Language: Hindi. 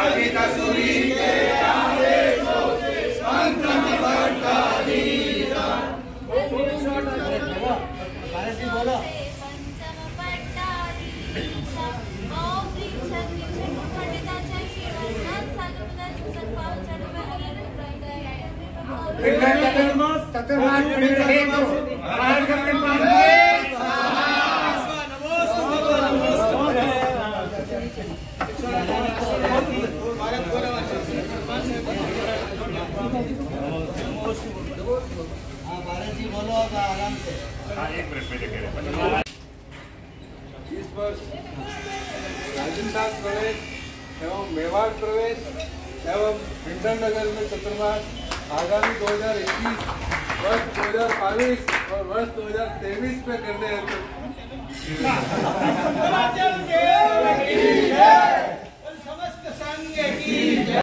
इस वर्ष राजस्थान प्रवेश एवं मेवाड़ प्रवेश एवं हिंडन नगर में चतुर्मास आगामी 2021 वर्ष 2022 और वर्ष 2023 में करने हेतु